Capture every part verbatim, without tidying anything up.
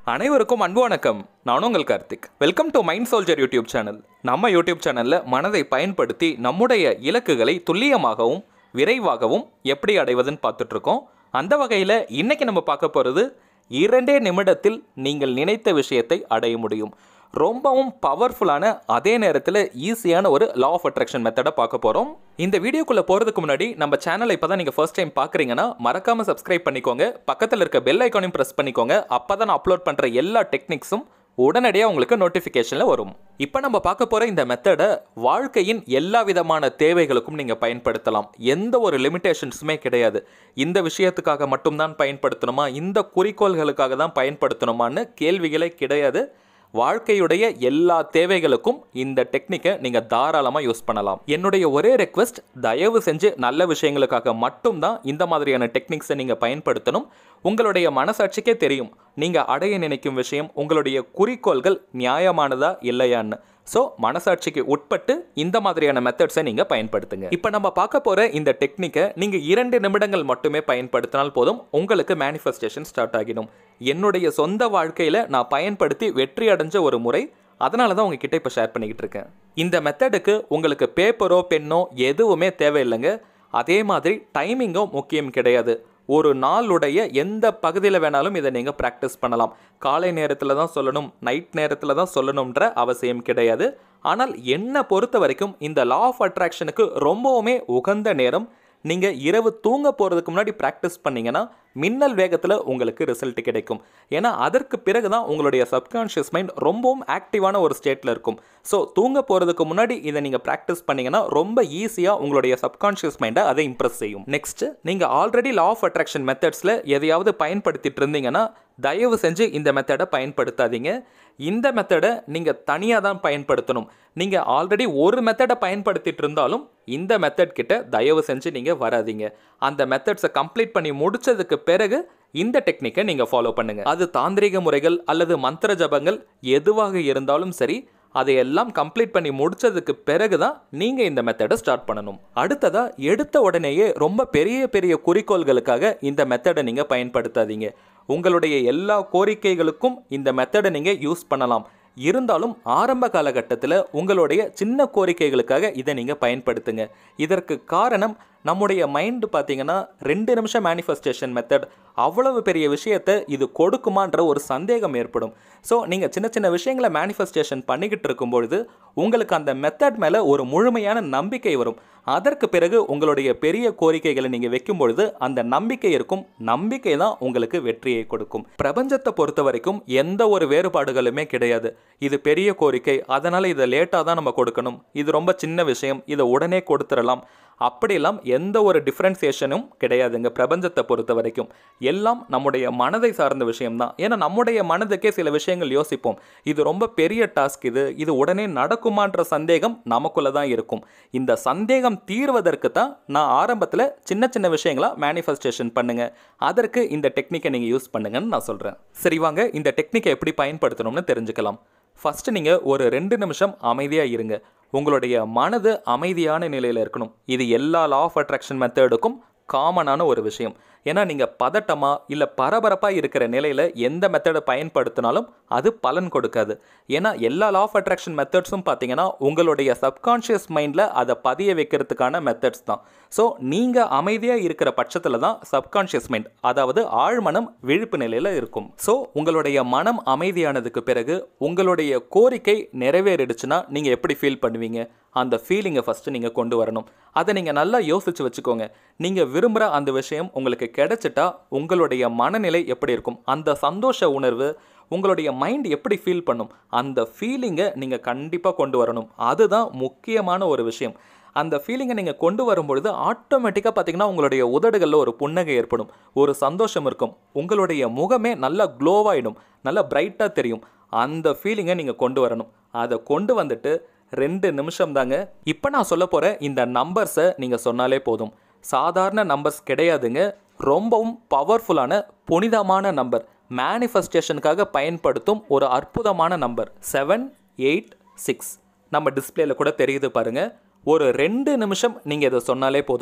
அனைவருக்கும் அன்பு வணக்கம். நான் உங்கள் Karthik. Welcome to Mind Soldier YouTube channel. நம்ம யூடியூப் சேனலில் மனதை பயன்படுத்தி நம்முடைய இலக்குகளை துல்லியமாகவும் விரைவாகவும் எப்படி அடைவதுன்னு பார்த்துட்ருக்கோம். அந்த வகையில் இன்றைக்கி நம்ம பார்க்க போகிறது இரண்டே நிமிடத்தில் நீங்கள் நினைத்த விஷயத்தை அடைய முடியும். ரொம்பவும் பவர்ஃபுல்லான அதே நேரத்தில் ஈஸியான ஒரு லா ஆஃப் அட்ராக்ஷன் மெத்தடை பார்க்க போகிறோம். இந்த வீடியோக்குள்ளே போகிறதுக்கு முன்னாடி நம்ம சேனலை இப்போ தான் நீங்கள் ஃபர்ஸ்ட் டைம் பார்க்குறீங்கன்னா மறக்காமல் சப்ஸ்கிரைப் பண்ணிக்கோங்க. பக்கத்தில் இருக்க பெல் ஐக்கானையும் ப்ரெஸ் பண்ணிக்கோங்க. அப்போ தான் நான் அப்லோட் பண்ணுற எல்லா டெக்னிக்ஸும் உடனடியாக உங்களுக்கு நோட்டிஃபிகேஷனில் வரும். இப்போ நம்ம பார்க்க போகிற இந்த மெத்தடை வாழ்க்கையின் எல்லா விதமான தேவைகளுக்கும் நீங்கள் பயன்படுத்தலாம். எந்த ஒரு லிமிட்டேஷன்ஸுமே கிடையாது. இந்த விஷயத்துக்காக மட்டும்தான் பயன்படுத்தணுமா, இந்த குறிக்கோள்களுக்காக தான் பயன்படுத்தணுமான்னு கேள்விகளே கிடையாது. வாழ்க்கையுடைய எல்லா தேவைகளுக்கும் இந்த டெக்னிக்கை நீங்கள் தாராளமாக யூஸ் பண்ணலாம். என்னுடைய ஒரே ரெக்வெஸ்ட், தயவு செஞ்சு நல்ல விஷயங்களுக்காக மட்டும்தான் இந்த மாதிரியான டெக்னிக்ஸை நீங்கள் பயன்படுத்தணும். உங்களுடைய மனசாட்சிக்கே தெரியும் நீங்கள் அடைய நினைக்கும் விஷயம், உங்களுடைய குறிக்கோள்கள் நியாயமானதா இல்லையான்னு. ஸோ மனசாட்சிக்கு உட்பட்டு இந்த மாதிரியான மெத்தட்ஸை நீங்கள் பயன்படுத்துங்க. இப்போ நம்ம பார்க்க போகிற இந்த டெக்னிக்கை நீங்கள் இரண்டு நிமிடங்கள் மட்டுமே பயன்படுத்தினால் போதும், உங்களுக்கு மேனிஃபெஸ்டேஷன் ஸ்டார்ட் ஆகிடும். என்னுடைய சொந்த வாழ்க்கையில் நான் பயன்படுத்தி வெற்றி அடைஞ்ச ஒரு முறை, அதனால தான் உங்ககிட்ட இப்போ ஷேர் பண்ணிக்கிட்டு இருக்கேன். இந்த மெத்தடுக்கு உங்களுக்கு பேப்பரோ பென்னோ எதுவுமே தேவையில்லைங்க. அதே மாதிரி டைமிங்கும் முக்கியம் கிடையாது. ஒரு நாளுடைய எந்த பகுதியில் வேணாலும் இதை நீங்கள் ப்ராக்டிஸ் பண்ணலாம். காலை நேரத்தில் தான் சொல்லணும், நைட் நேரத்தில் தான் சொல்லணுன்ற அவசியம் கிடையாது. ஆனால் என்னை பொறுத்த வரைக்கும் இந்த லா ஆஃப் அட்ராக்ஷனுக்கு ரொம்பவுமே உகந்த நேரம் நீங்கள் இரவு தூங்க போகிறதுக்கு முன்னாடி ப்ராக்டிஸ் பண்ணிங்கன்னா மின்னல் வேகத்தில் உங்களுக்கு ரிசல்ட் கிடைக்கும். ஏன்னா அதற்கு பிறகு தான் உங்களுடைய சப்கான்ஷியஸ் மைண்ட் ரொம்பவும் ஆக்டிவான ஒரு ஸ்டேட்டில் இருக்கும். ஸோ தூங்க போகிறதுக்கு முன்னாடி இதை நீங்கள் ப்ராக்டிஸ் பண்ணிங்கன்னா ரொம்ப ஈஸியாக உங்களுடைய சப்கான்ஷியஸ் மைண்டை அதை இம்ப்ரெஸ் செய்யும். நெக்ஸ்ட், நீங்கள் ஆல்ரெடி லா ஆஃப் அட்ராக்ஷன் மெத்தட்ஸில் எதையாவது பயன்படுத்திட்டு இருந்தீங்கன்னா தயவு செஞ்சு இந்த மெத்தடை பயன்படுத்தாதீங்க. இந்த மெத்தடை நீங்கள் தனியாக தான் பயன்படுத்தணும். நீங்கள் ஆல்ரெடி ஒரு மெத்தடை பயன்படுத்திட்டு இருந்தாலும் இந்த மெத்தட் கிட்ட தயவு செஞ்சு நீங்கள் வராதிங்க. அந்த மெத்தட்ஸை கம்ப்ளீட் பண்ணி முடிச்சதுக்கு பிறகு இந்த டெக்னிக்கை நீங்கள் ஃபாலோ பண்ணுங்கள். அது தாந்திரிக முறைகள் அல்லது மந்திர ஜபங்கள் எதுவாக இருந்தாலும் சரி, அதையெல்லாம் கம்ப்ளீட் பண்ணி முடிச்சதுக்கு பிறகு தான் நீங்கள் இந்த மெத்தடை ஸ்டார்ட் பண்ணணும். அடுத்ததாக, எடுத்த உடனேயே ரொம்ப பெரிய பெரிய குறிக்கோள்களுக்காக இந்த மெத்தடை நீங்கள் பயன்படுத்தாதீங்க. உங்களுடைய எல்லா கோரிக்கைகளுக்கும் இந்த மெத்தடை நீங்கள் யூஸ் பண்ணலாம். இருந்தாலும் ஆரம்ப காலகட்டத்தில் உங்களுடைய சின்ன கோரிக்கைகளுக்காக இதை நீங்கள் பயன்படுத்துங்க. இதற்கு காரணம், நம்முடைய மைண்டு பார்த்தீங்கன்னா ரெண்டு நிமிஷம் மேனிஃபெஸ்டேஷன் மெத்தட், அவ்வளவு பெரிய விஷயத்தை இது கொடுக்குமான்ற ஒரு சந்தேகம் ஏற்படும். ஸோ நீங்கள் சின்ன சின்ன விஷயங்களை மேனிஃபெஸ்டேஷன் பண்ணிக்கிட்டு இருக்கும்பொழுது உங்களுக்கு அந்த மெத்தட் மேலே ஒரு முழுமையான நம்பிக்கை வரும். அதற்கு பிறகு உங்களுடைய பெரிய கோரிக்கைகளை நீங்கள் வைக்கும் பொழுது அந்த நம்பிக்கை இருக்கும். நம்பிக்கை தான் உங்களுக்கு வெற்றியை கொடுக்கும். பிரபஞ்சத்தை பொறுத்த வரைக்கும் எந்த ஒரு வேறுபாடுகளுமே கிடையாது. இது பெரிய கோரிக்கை, அதனால் இதை லேட்டாக தான் நம்ம கொடுக்கணும், இது ரொம்ப சின்ன விஷயம், இதை உடனே கொடுத்துடலாம், அப்படியெல்லாம் எந்த ஒரு டிஃப்ரென்சியேஷனும் கிடையாதுங்க. பிரபஞ்சத்தை பொறுத்த வரைக்கும் எல்லாம் நம்முடைய மனதை சார்ந்த விஷயம்தான். ஏன்னா நம்முடைய மனதுக்கே சில விஷயங்கள் யோசிப்போம், இது ரொம்ப பெரிய டாஸ்க், இது இது உடனே நடக்குமான்ற சந்தேகம் நமக்குள்ள தான் இருக்கும். இந்த சந்தேகம் தீர்வதற்கு தான் நான் ஆரம்பத்தில் சின்ன சின்ன விஷயங்களா மேனிஃபெஸ்டேஷன் பண்ணுங்க, அதற்கு இந்த டெக்னிக்கை நீங்கள் யூஸ் பண்ணுங்கன்னு நான் சொல்கிறேன். சரி, வாங்க இந்த டெக்னிக்கை எப்படி பயன்படுத்தணும்னு தெரிஞ்சுக்கலாம். ஃபஸ்ட்டு நீங்கள் ஒரு ரெண்டு நிமிஷம் அமைதியாக இருங்க. உங்களுடைய மனது அமைதியான நிலையில் இருக்கணும். இது எல்லா லா ஆஃப் அட்ராக்ஷன் மெத்தடுக்கும் காமனான ஒரு விஷயம். ஏன்னா நீங்கள் பதட்டமாக இல்லை பரபரப்பாக இருக்கிற நிலையில் எந்த மெத்தடை பயன்படுத்தினாலும் அது பலன் கொடுக்காது. ஏன்னா எல்லா லா ஆஃப் அட்ராக்ஷன் மெத்தட்ஸும் பார்த்தீங்கன்னா உங்களுடைய சப்கான்ஷியஸ் மைண்டில் அதை பதிய வைக்கிறதுக்கான மெத்தட்ஸ் தான். ஸோ நீங்கள் அமைதியாக இருக்கிற பட்சத்தில் தான் சப்கான்ஷியஸ் மைண்ட், அதாவது ஆழ்மனம் விழிப்பு நிலையில் இருக்கும். ஸோ உங்களுடைய மனம் அமைதியானதுக்கு பிறகு உங்களுடைய கோரிக்கை நிறைவேறிடுச்சுன்னா நீங்கள் எப்படி ஃபீல் பண்ணுவீங்க? அந்த ஃபீலிங்கை ஃபஸ்ட்டு நீங்கள் கொண்டு வரணும். அதை நீங்கள் நல்லா யோசித்து வச்சுக்கோங்க. நீங்கள் விரும்புகிற அந்த விஷயம் உங்களுக்கு கிடைச்சிட்டா உங்களுடைய மனநிலை எப்படி இருக்கும்? அந்த சந்தோஷ உணர்வு உங்களுடைய மைண்ட் எப்படி ஃபீல் பண்ணும்? அந்த ஃபீலிங்கை நீங்கள் கண்டிப்பாக கொண்டு வரணும். அதுதான் முக்கியமான ஒரு விஷயம். அந்த ஃபீலிங்கை நீங்கள் கொண்டு வரும்பொழுது ஆட்டோமேட்டிக்காக பார்த்தீங்கன்னா உங்களுடைய உதடுகளில் ஒரு புன்னகை ஏற்படும், ஒரு சந்தோஷம் இருக்கும், உங்களுடைய முகமே நல்லா க்ளோவாகிடும், நல்லா பிரைட்டாக தெரியும். அந்த ஃபீலிங்கை நீங்கள் கொண்டு வரணும். அதை கொண்டு வந்துட்டு ரெண்டு நிமிஷம் தாங்க. இப்போ நான் சொல்ல போகிற இந்த நம்பர்ஸை நீங்கள் சொன்னாலே போதும். சாதாரண நம்பர்ஸ் கிடையாதுங்க, ரொம்பவும் பவர்ஃபுல்லான புனிதமான நம்பர். மேனிஃபெஸ்டேஷனுக்காக பயன்படுத்தும் ஒரு அற்புதமான நம்பர் செவன் எயிட் சிக்ஸ். நம்ம டிஸ்பிளேல கூட தெரியுது பாருங்கள். ஒரு ரெண்டு நிமிஷம் நீங்கள் இதை சொன்னாலே போதும்.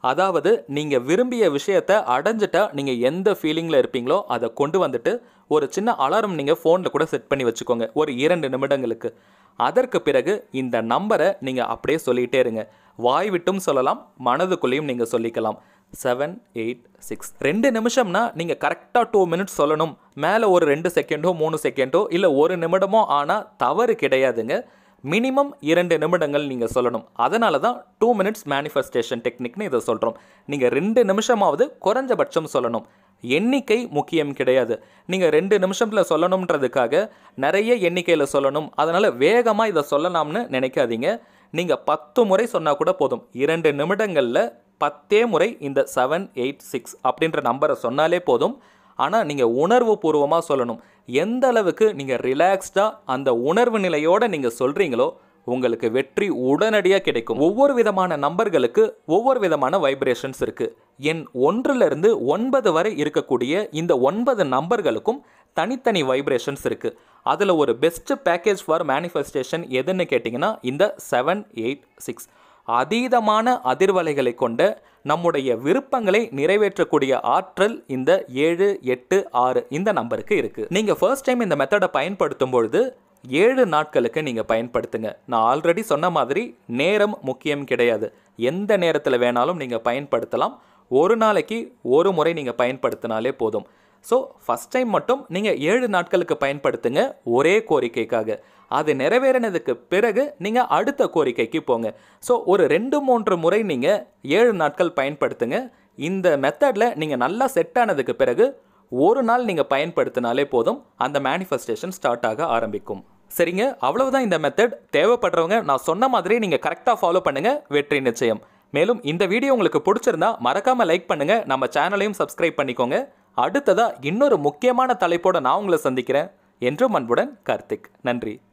அதாவது நீங்கள் விரும்பிய விஷயத்தை அடைஞ்சிட்டா நீங்கள் எந்த ஃபீலிங்கில் இருப்பீங்களோ அதை கொண்டு வந்துட்டு ஒரு சின்ன அலாரம் நீங்கள் ஃபோனில் கூட செட் பண்ணி வச்சுக்கோங்க ஒரு இரண்டு நிமிடங்களுக்கு. அதற்கு பிறகு இந்த நம்பரை நீங்கள் அப்படியே சொல்லிகிட்டே இருங்க. வாய் விட்டும் சொல்லலாம், மனதுக்குள்ளேயும் நீங்கள் சொல்லிக்கலாம். செவன் எயிட் சிக்ஸ் ரெண்டு நிமிஷம்னா நீங்கள் கரெக்டாக டூ மினிட்ஸ் சொல்லணும். மேலே ஒரு ரெண்டு செகண்டோ மூணு செகண்டோ இல்லை ஒரு நிமிடமோ ஆனால் தவறு கிடையாதுங்க. மினிமம் இரண்டு நிமிடங்கள் நீங்கள் சொல்லணும். அதனால தான் டூ மினிட்ஸ் மேனிஃபெஸ்டேஷன் டெக்னிக்னு இதை சொல்கிறோம். நீங்கள் ரெண்டு நிமிஷமாவது குறைஞ்சபட்சம் சொல்லணும். எண்ணிக்கை முக்கியம் கிடையாது. நீங்கள் ரெண்டு நிமிஷத்தில் சொல்லணுன்றதுக்காக நிறைய எண்ணிக்கையில் சொல்லணும், அதனால் வேகமாக இதை சொல்லலாம்னு நினைக்காதீங்க. நீங்கள் பத்து முறை சொன்னால் கூட போதும். இரண்டு நிமிடங்களில் பத்தே முறை இந்த செவன் எயிட் சிக்ஸ் அப்படின்ற நம்பரை சொன்னாலே போதும். ஆனால் நீங்கள் உணர்வு பூர்வமாக சொல்லணும். எந்த அளவுக்கு நீங்கள் ரிலாக்ஸ்டாக அந்த உணர்வு நிலையோடு நீங்கள் சொல்கிறீங்களோ உங்களுக்கு வெற்றி உடனடியாக கிடைக்கும். ஒவ்வொரு விதமான நம்பர்களுக்கு ஒவ்வொரு விதமான வைப்ரேஷன்ஸ் இருக்குது. எண் ஒன்றிலிருந்து ஒன்பது வரை இருக்கக்கூடிய இந்த ஒன்பது நம்பர்களுக்கும் தனித்தனி வைப்ரேஷன்ஸ் இருக்குது. அதில் ஒரு பெஸ்ட் பேக்கேஜ் ஃபார் மேனிஃபெஸ்டேஷன் எதுன்னு கேட்டிங்கன்னா இந்த செவன் எயிட் சிக்ஸ். அதீதமான அதிர்வலைகளை கொண்ட நம்முடைய விருப்பங்களை நிறைவேற்றக்கூடிய ஆற்றல் இந்த ஏழு எட்டு ஆறு இந்த நம்பருக்கு இருக்குது. நீங்கள் ஃபர்ஸ்ட் டைம் இந்த மெத்தடை பயன்படுத்தும் பொழுது ஏழு நாட்களுக்கு நீங்கள் பயன்படுத்துங்க. நான் ஆல்ரெடி சொன்ன மாதிரி நேரம் முக்கியம் கிடையாது. எந்த நேரத்தில் வேணாலும் நீங்கள் பயன்படுத்தலாம். ஒரு நாளைக்கு ஒரு முறை நீங்கள் பயன்படுத்தினாலே போதும். ஸோ ஃபஸ்ட் டைம் மட்டும் நீங்கள் ஏழு நாட்களுக்கு பயன்படுத்துங்க ஒரே கோரிக்கைக்காக. அது நிறைவேறினதுக்கு பிறகு நீங்கள் அடுத்த கோரிக்கைக்கு போங்க. ஸோ ஒரு ரெண்டு மூன்று முறை நீங்கள் ஏழு நாட்கள் பயன்படுத்துங்க. இந்த மெத்தடில் நீங்கள் நல்லா செட் ஆனதுக்கு பிறகு ஒரு நாள் நீங்கள் பயன்படுத்தினாலே போதும், அந்த மேனிஃபெஸ்டேஷன் ஸ்டார்ட் ஆக ஆரம்பிக்கும். சரிங்க, அவ்வளவுதான் இந்த மெத்தட். தேவைப்படுறவங்க நான் சொன்ன மாதிரி நீங்கள் கரெக்டாக ஃபாலோ பண்ணுங்கள், வெற்றி நிச்சயம். மேலும் இந்த வீடியோ உங்களுக்கு பிடிச்சிருந்தா மறக்காமல் லைக் பண்ணுங்கள், நம்ம சேனலையும் சப்ஸ்கிரைப் பண்ணிக்கோங்க. அடுத்ததாக இன்னொரு முக்கியமான தலைப்போடு நான் உங்களை சந்திக்கிறேன். என்றும் அன்புடன் கார்த்திக். நன்றி.